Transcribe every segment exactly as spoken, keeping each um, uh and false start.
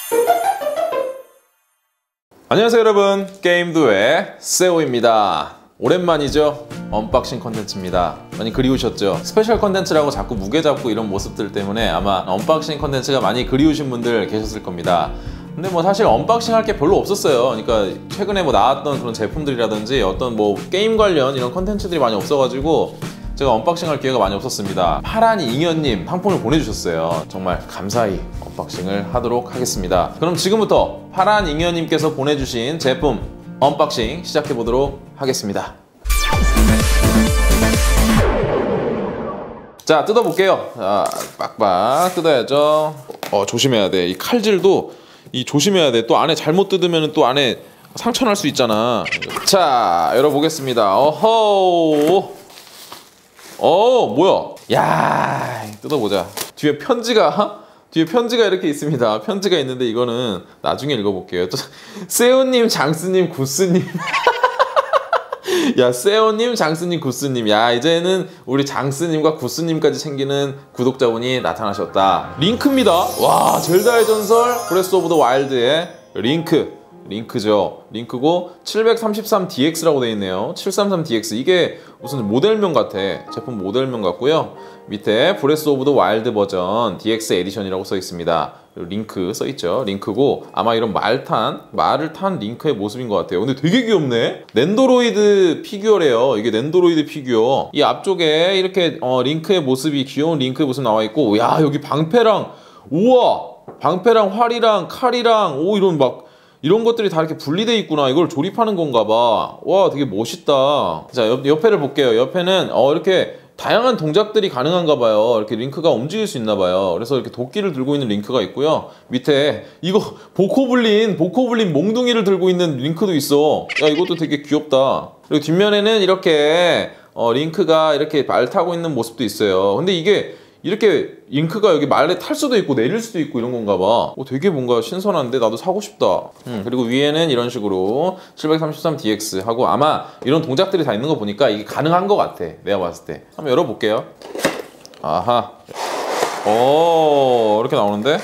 안녕하세요 여러분, 게임도의 세오입니다. 오랜만이죠? 언박싱 컨텐츠입니다. 많이 그리우셨죠? 스페셜 컨텐츠라고 자꾸 무게 잡고 이런 모습들 때문에 아마 언박싱 컨텐츠가 많이 그리우신 분들 계셨을 겁니다. 근데 뭐 사실 언박싱 할 게 별로 없었어요. 그러니까 최근에 뭐 나왔던 그런 제품들이라든지 어떤 뭐 게임 관련 이런 컨텐츠들이 많이 없어가지고 제가 언박싱 할 기회가 많이 없었습니다. 파란 잉여님 상품을 보내주셨어요. 정말 감사히 언박싱을 하도록 하겠습니다. 그럼 지금부터 파란 잉여님께서 보내주신 제품 언박싱 시작해보도록 하겠습니다. 자, 뜯어볼게요. 자, 빡빡 뜯어야죠. 어, 조심해야 돼. 이 칼질도 이 조심해야 돼. 또 안에 잘못 뜯으면 또 안에 상처 날 수 있잖아. 자, 열어보겠습니다. 어허. 어, 뭐야? 야, 뜯어보자. 뒤에 편지가 뒤에 편지가 이렇게 있습니다. 편지가 있는데 이거는 나중에 읽어볼게요. 또 세오님, 장스님, 구스님. 야, 세오님, 장스님, 구스님. 야, 이제는 우리 장스님과 구스님까지 챙기는 구독자분이 나타나셨다. 링크입니다. 와, 젤다의 전설 브레스 오브 더 와일드의 링크. 링크죠. 링크고 칠백삼십삼 디엑스라고 되어 있네요. 칠백삼십삼 디엑스. 이게 무슨 모델명 같아. 제품 모델명 같고요. 밑에 브레스 오브 더 와일드 버전 디엑스 에디션이라고 써 있습니다. 링크 써 있죠. 링크고 아마 이런 말 탄, 말을 탄 링크의 모습인 것 같아요. 근데 되게 귀엽네. 넨도로이드 피규어래요. 이게 넨도로이드 피규어. 이 앞쪽에 이렇게 어, 링크의 모습이 귀여운 링크의 모습 나와 있고, 야, 여기 방패랑, 우와, 방패랑 활이랑 칼이랑 오, 이런 막 이런 것들이 다 이렇게 분리되어 있구나. 이걸 조립하는 건가 봐. 와, 되게 멋있다. 자, 옆, 옆에를 볼게요. 옆에는 어, 이렇게 다양한 동작들이 가능한가 봐요. 이렇게 링크가 움직일 수 있나 봐요. 그래서 이렇게 도끼를 들고 있는 링크가 있고요. 밑에 이거 보코블린, 보코블린 몽둥이를 들고 있는 링크도 있어. 야, 이것도 되게 귀엽다. 그리고 뒷면에는 이렇게 어, 링크가 이렇게 말 타고 있는 모습도 있어요. 근데 이게 이렇게 링크가 여기 말에 탈 수도 있고 내릴 수도 있고 이런 건가 봐. 어, 되게 뭔가 신선한데 나도 사고 싶다. 음, 그리고 위에는 이런 식으로 칠백삼십삼 디엑스 하고 아마 이런 동작들이 다 있는 거 보니까 이게 가능한 것 같아. 내가 봤을 때. 한번 열어볼게요. 아하. 오, 이렇게 나오는데?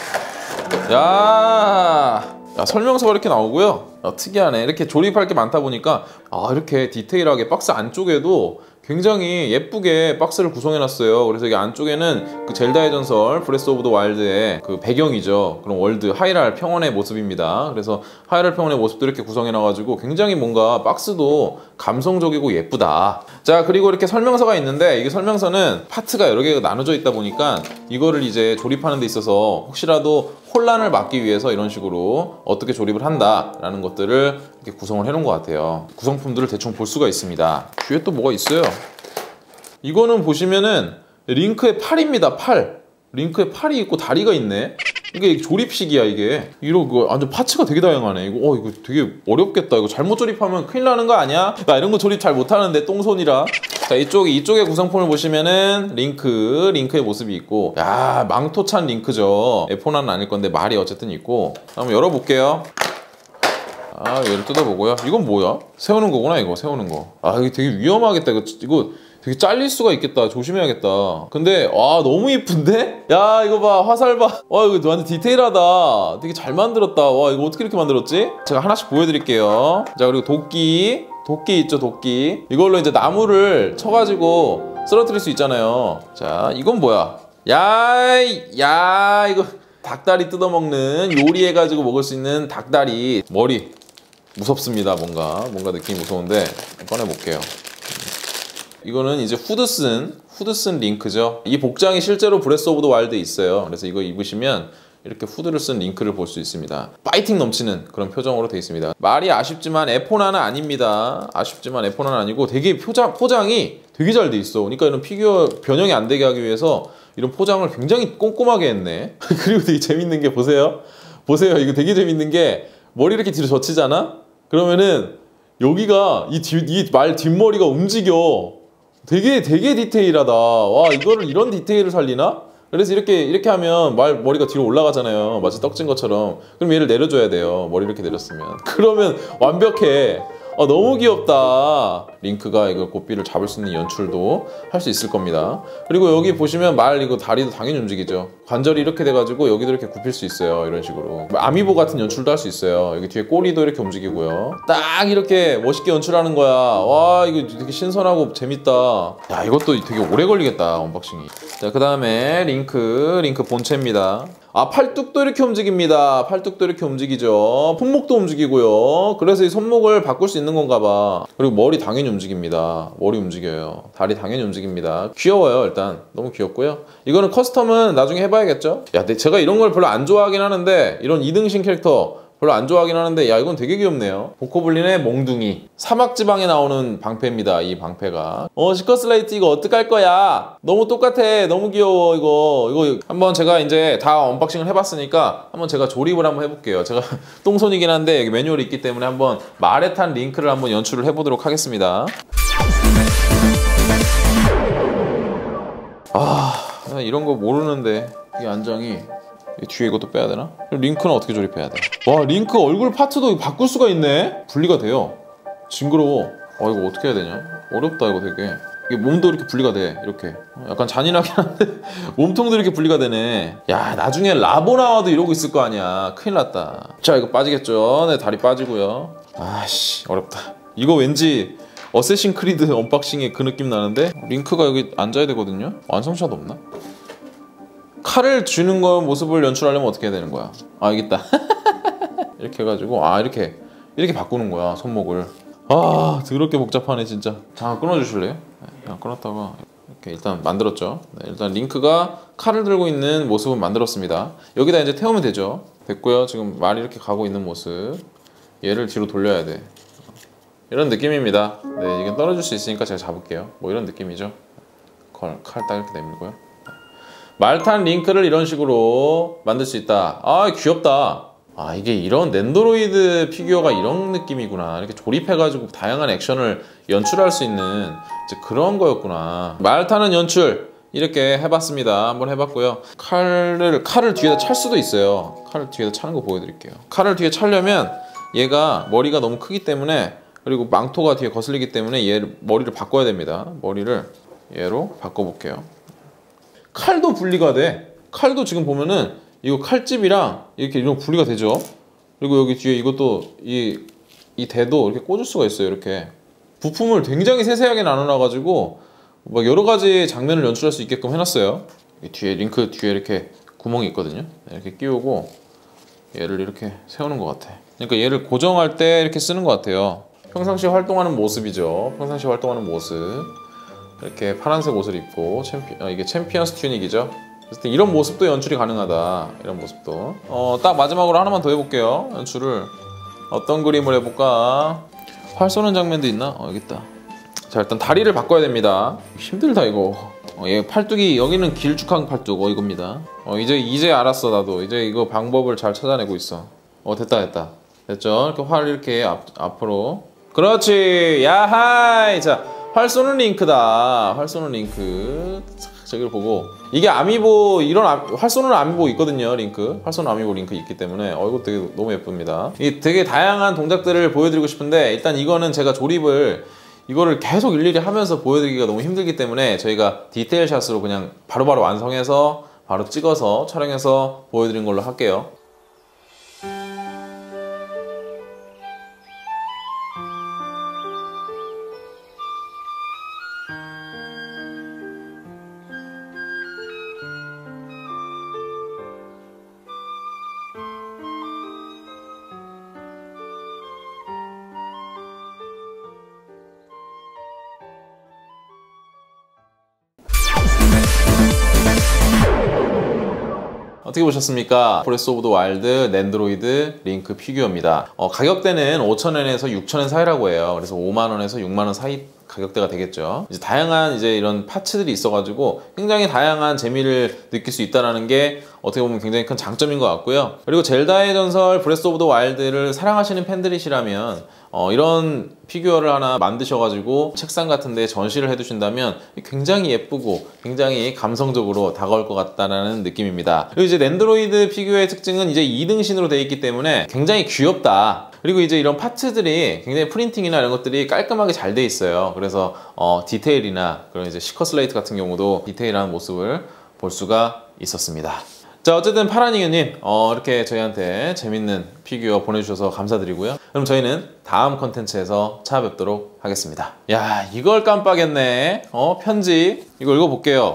야, 야, 설명서가 이렇게 나오고요. 야, 특이하네. 이렇게 조립할 게 많다 보니까 아, 이렇게 디테일하게 박스 안쪽에도 굉장히 예쁘게 박스를 구성해놨어요. 그래서 여기 안쪽에는 그 젤다의 전설 브레스 오브 더 와일드의 그 배경이죠. 그런 월드 하이랄 평원의 모습입니다. 그래서 하이랄 평원의 모습도 이렇게 구성해놔가지고 굉장히 뭔가 박스도 감성적이고 예쁘다. 자, 그리고 이렇게 설명서가 있는데 이게 설명서는 파트가 여러 개가 나눠져 있다 보니까 이거를 이제 조립하는 데 있어서 혹시라도 혼란을 막기 위해서 이런 식으로 어떻게 조립을 한다라는 것들을 이렇게 구성을 해놓은 것 같아요. 구성품들을 대충 볼 수가 있습니다. 뒤에 또 뭐가 있어요? 이거는 보시면은 링크의 팔입니다. 팔. 링크의 팔이 있고 다리가 있네. 이게 조립식이야 이게. 이런 거 완전 파츠가 되게 다양하네. 이거 어 이거 되게 어렵겠다. 이거 잘못 조립하면 큰일 나는 거 아니야? 나 이런 거 조립 잘 못하는데 똥손이라. 자, 이쪽 이쪽의 구성품을 보시면은 링크 링크의 모습이 있고, 야, 망토찬 링크죠. 에포나는 아닐 건데 말이 어쨌든 있고. 한번 열어볼게요. 아, 얘를 뜯어보고요. 이건 뭐야? 세우는 거구나 이거. 세우는 거. 아, 이게 되게 위험하겠다. 이거 이거. 되게 잘릴 수가 있겠다. 조심해야겠다. 근데 와, 너무 이쁜데? 야, 이거 봐. 화살 봐. 와, 이거 완전 디테일하다. 되게 잘 만들었다. 와, 이거 어떻게 이렇게 만들었지? 제가 하나씩 보여드릴게요. 자, 그리고 도끼. 도끼 있죠, 도끼. 이걸로 이제 나무를 쳐가지고 쓰러뜨릴 수 있잖아요. 자, 이건 뭐야? 야, 야, 이거 닭다리 뜯어먹는, 요리해가지고 먹을 수 있는 닭다리. 머리. 무섭습니다. 뭔가. 뭔가 느낌이 무서운데 꺼내볼게요. 이거는 이제 후드슨, 후드슨 링크죠. 이 복장이 실제로 브레스 오브 더 와일드에 있어요. 그래서 이거 입으시면 이렇게 후드를 쓴 링크를 볼 수 있습니다. 파이팅 넘치는 그런 표정으로 되어 있습니다. 말이 아쉽지만 에포나는 아닙니다. 아쉽지만 에포나는 아니고 되게 포장, 포장이 되게 잘 돼 있어. 그러니까 이런 피규어 변형이 안 되게 하기 위해서 이런 포장을 굉장히 꼼꼼하게 했네. 그리고 되게 재밌는 게 보세요. 보세요. 이거 되게 재밌는 게 머리 이렇게 뒤로 젖히잖아? 그러면은 여기가 이, 이 말 뒷머리가 움직여. 되게 되게 디테일하다. 와, 이거를 이런 디테일을 살리나? 그래서 이렇게 이렇게 하면 말 머리가 뒤로 올라가잖아요. 마치 떡진 것처럼. 그럼 얘를 내려줘야 돼요. 머리 이렇게 내렸으면. 그러면 완벽해. 아, 너무 귀엽다. 링크가 이거 고삐를 잡을 수 있는 연출도 할 수 있을 겁니다. 그리고 여기 보시면 말 이거 다리도 당연히 움직이죠. 관절이 이렇게 돼가지고 여기도 이렇게 굽힐 수 있어요. 이런 식으로 아미보 같은 연출도 할 수 있어요. 여기 뒤에 꼬리도 이렇게 움직이고요. 딱 이렇게 멋있게 연출하는 거야. 와, 이거 되게 신선하고 재밌다. 야, 이것도 되게 오래 걸리겠다, 언박싱이. 자, 그 다음에 링크 링크 본체입니다. 아, 팔뚝도 이렇게 움직입니다. 팔뚝도 이렇게 움직이죠. 손목도 움직이고요. 그래서 이 손목을 바꿀 수 있는 건가 봐. 그리고 머리 당연히 움직입니다. 머리 움직여요. 다리 당연히 움직입니다. 귀여워요. 일단 너무 귀엽고요. 이거는 커스텀은 나중에 해봐야겠죠. 야, 근데 제가 이런 걸 별로 안 좋아하긴 하는데, 이런 이등신 캐릭터 별로 안 좋아하긴 하는데, 야, 이건 되게 귀엽네요. 보코블린의 몽둥이. 사막지방에 나오는 방패입니다. 이 방패가. 어, 시커슬레이트 이거 어떡할 거야? 너무 똑같아. 너무 귀여워. 이거 이거 한번 제가 이제 다 언박싱을 해봤으니까 한번 제가 조립을 한번 해볼게요. 제가 똥손이긴 한데 여기 매뉴얼이 있기 때문에 한번 말에 탄 링크를 한번 연출을 해보도록 하겠습니다. 아, 이런 거 모르는데 이 안장이 뒤에 이것도 빼야 되나? 링크는 어떻게 조립해야 돼? 와, 링크 얼굴 파트도 바꿀 수가 있네? 분리가 돼요. 징그러워. 아, 이거 어떻게 해야 되냐? 어렵다, 이거 되게. 이게 몸도 이렇게 분리가 돼, 이렇게. 약간 잔인하긴 한데 몸통도 이렇게 분리가 되네. 야, 나중에 라보 나와도 이러고 있을 거 아니야. 큰일 났다. 자, 이거 빠지겠죠? 네, 다리 빠지고요. 아씨, 어렵다. 이거 왠지 어쌔신 크리드 언박싱의 그 느낌 나는데? 링크가 여기 앉아야 되거든요? 완성샷 없나? 칼을 쥐는 거 모습을 연출하려면 어떻게 해야 되는 거야? 아, 알겠다. 이렇게 해가지고, 아, 이렇게 이렇게 바꾸는 거야, 손목을. 아, 더럽게 복잡하네 진짜. 잠깐 끊어주실래요? 네, 그냥 끊었다가 이렇게 일단 만들었죠. 네, 일단 링크가 칼을 들고 있는 모습을 만들었습니다. 여기다 이제 태우면 되죠. 됐고요. 지금 말이 이렇게 가고 있는 모습, 얘를 뒤로 돌려야 돼. 이런 느낌입니다. 네, 이게 떨어질 수 있으니까 제가 잡을게요. 뭐 이런 느낌이죠. 칼 딱 이렇게 내밀고요. 말탄 링크를 이런 식으로 만들 수 있다. 아, 귀엽다. 아, 이게 이런 낸도로이드 피규어가 이런 느낌이구나. 이렇게 조립해가지고 다양한 액션을 연출할 수 있는 이제 그런 거였구나. 말타는 연출 이렇게 해봤습니다. 한번 해봤고요. 칼을 칼을 뒤에다 찰 수도 있어요. 칼을 뒤에다 차는 거 보여드릴게요. 칼을 뒤에 차려면 얘가 머리가 너무 크기 때문에, 그리고 망토가 뒤에 거슬리기 때문에 얘를 머리를 바꿔야 됩니다. 머리를 얘로 바꿔볼게요. 칼도 분리가 돼. 칼도 지금 보면은 이거 칼집이랑 이렇게 이런 분리가 되죠. 그리고 여기 뒤에 이것도 이, 이 대도 이렇게 꽂을 수가 있어요. 이렇게 부품을 굉장히 세세하게 나눠놔가지고 막 여러 가지 장면을 연출할 수 있게끔 해놨어요. 뒤에 링크 뒤에 이렇게 구멍이 있거든요. 이렇게 끼우고 얘를 이렇게 세우는 것 같아. 그러니까 얘를 고정할 때 이렇게 쓰는 것 같아요. 평상시에 활동하는 모습이죠. 평상시에 활동하는 모습. 이렇게 파란색 옷을 입고 챔피, 어, 이게 챔피언스 튜닉이죠. 그래서 이런 모습도 연출이 가능하다. 이런 모습도. 어, 딱 마지막으로 하나만 더 해볼게요. 연출을 어떤 그림을 해볼까? 활 쏘는 장면도 있나? 어, 여기 있다. 자, 일단 다리를 바꿔야 됩니다. 힘들다 이거. 어, 얘 팔뚝이 여기는 길쭉한 팔뚝. 어, 이겁니다. 어, 이제 이제 알았어 나도. 이제 이거 방법을 잘 찾아내고 있어. 어, 됐다 됐다. 됐죠? 이렇게 활 이렇게 앞, 앞으로. 그렇지. 야하이. 자, 활 쏘는 링크다. 활 쏘는 링크. 저기를 보고, 이게 아미보, 이런 아, 활 쏘는 아미보 있거든요. 링크. 활 쏘는 아미보 링크 있기 때문에 어, 이거 되게 너무 예쁩니다. 이게 되게 다양한 동작들을 보여드리고 싶은데, 일단 이거는 제가 조립을 이거를 계속 일일이 하면서 보여드리기가 너무 힘들기 때문에 저희가 디테일 샷으로 그냥 바로바로 완성해서 바로 찍어서 촬영해서 보여드린 걸로 할게요. 어떻게 보셨습니까? 브레스 오브 더 와일드 낸드로이드 링크 피규어입니다. 어, 가격대는 오천 엔에서 육천 엔 사이라고 해요. 그래서 오만 원에서 육만 원 사이 가격대가 되겠죠. 이제 다양한 이제 이런 파츠들이 있어가지고 굉장히 다양한 재미를 느낄 수 있다는 게 어떻게 보면 굉장히 큰 장점인 것 같고요. 그리고 젤다의 전설 브레스 오브 더 와일드를 사랑하시는 팬들이시라면 어, 이런 피규어를 하나 만드셔가지고 책상 같은 데 전시를 해두신다면 굉장히 예쁘고 굉장히 감성적으로 다가올 것 같다는 느낌입니다. 그리고 이제 낸드로이드 피규어의 특징은 이제 이등신으로 되어 있기 때문에 굉장히 귀엽다. 그리고 이제 이런 파츠들이 굉장히 프린팅이나 이런 것들이 깔끔하게 잘 돼 있어요. 그래서 어, 디테일이나 그런 이제 시커 슬레이트 같은 경우도 디테일한 모습을 볼 수가 있었습니다. 자, 어쨌든 파란잉여님 어, 이렇게 저희한테 재밌는 피규어 보내주셔서 감사드리고요. 그럼 저희는 다음 컨텐츠에서 찾아뵙도록 하겠습니다. 야, 이걸 깜빡했네. 어, 편지 이거 읽어볼게요.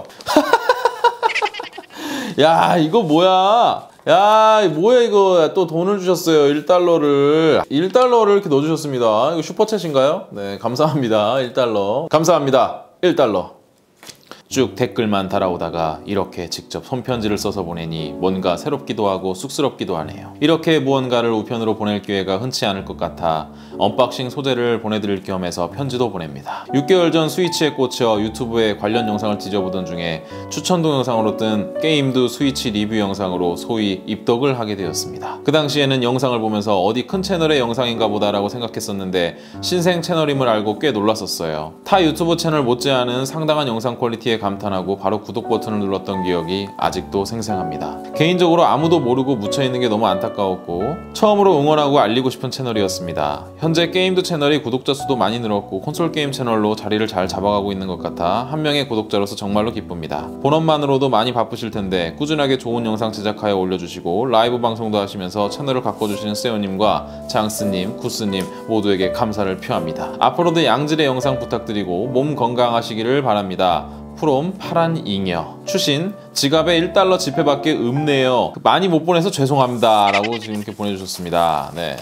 야, 이거 뭐야? 야, 뭐야 이거. 또 돈을 주셨어요. 일 달러를 일 달러를 이렇게 넣어주셨습니다. 이거 슈퍼챗인가요? 네, 감사합니다. 일 달러 감사합니다. 일 달러. 쭉 댓글만 달아오다가 이렇게 직접 손편지를 써서 보내니 뭔가 새롭기도 하고 쑥스럽기도 하네요. 이렇게 무언가를 우편으로 보낼 기회가 흔치 않을 것 같아 언박싱 소재를 보내드릴 겸 해서 편지도 보냅니다. 육 개월 전 스위치에 꽂혀 유튜브에 관련 영상을 뒤져보던 중에 추천 동영상으로 뜬 게임드 스위치 리뷰 영상으로 소위 입덕을 하게 되었습니다. 그 당시에는 영상을 보면서 어디 큰 채널의 영상인가 보다라고 생각했었는데 신생 채널임을 알고 꽤 놀랐었어요. 타 유튜브 채널 못지않은 상당한 영상 퀄리티에 감탄하고 바로 구독 버튼을 눌렀던 기억이 아직도 생생합니다. 개인적으로 아무도 모르고 묻혀있는 게 너무 안타까웠고 처음으로 응원하고 알리고 싶은 채널이었습니다. 현재 게임드 채널이 구독자 수도 많이 늘었고 콘솔 게임 채널로 자리를 잘 잡아가고 있는 것 같아 한 명의 구독자로서 정말로 기쁩니다. 본업만으로도 많이 바쁘실 텐데 꾸준하게 좋은 영상 제작하여 올려주시고 라이브 방송도 하시면서 채널을 가꿔주시는 세오님과 장스님, 구스님 모두에게 감사를 표합니다. 앞으로도 양질의 영상 부탁드리고 몸 건강하시기를 바랍니다. 프롬 파란잉여. 추신 지갑에 일 달러 지폐밖에 없네요. 많이 못 보내서 죄송합니다 라고 지금 이렇게 보내주셨습니다. 네.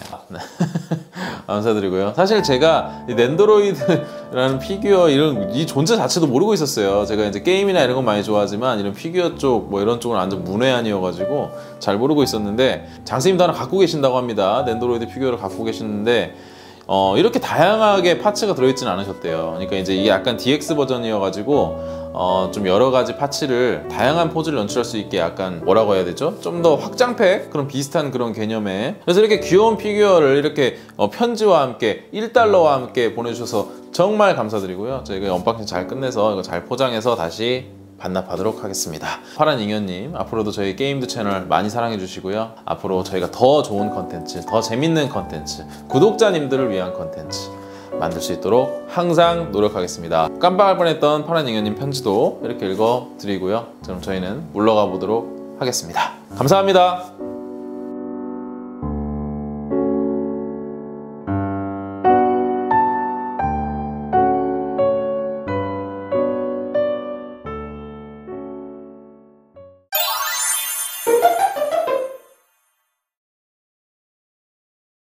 감사드리고요. 사실 제가 이 낸더로이드라는 피규어 이런 이 존재 자체도 모르고 있었어요. 제가 이제 게임이나 이런 건 많이 좋아하지만 이런 피규어 쪽 뭐 이런 쪽은 완전 문외한이어가지고 잘 모르고 있었는데 장스님도 하나 갖고 계신다고 합니다. 낸더로이드 피규어를 갖고 계시는데 어, 이렇게 다양하게 파츠가 들어있진 않으셨대요. 그러니까 이제 이게 약간 디엑스 버전이어가지고 어, 좀 여러가지 파츠를 다양한 포즈를 연출할 수 있게 약간 뭐라고 해야 되죠? 좀 더 확장팩? 그런 비슷한 그런 개념에 그래서 이렇게 귀여운 피규어를 이렇게 어, 편지와 함께 일 달러와 함께 보내주셔서 정말 감사드리고요. 저희가 언박싱 잘 끝내서 이거 잘 포장해서 다시 반납하도록 하겠습니다. 파란잉여님 앞으로도 저희 게임드 채널 많이 사랑해 주시고요. 앞으로 저희가 더 좋은 컨텐츠, 더 재밌는 컨텐츠, 구독자님들을 위한 컨텐츠 만들 수 있도록 항상 노력하겠습니다. 깜빡할 뻔했던 파란잉여님 편지도 이렇게 읽어드리고요. 그럼 저희는 물러가 보도록 하겠습니다. 감사합니다.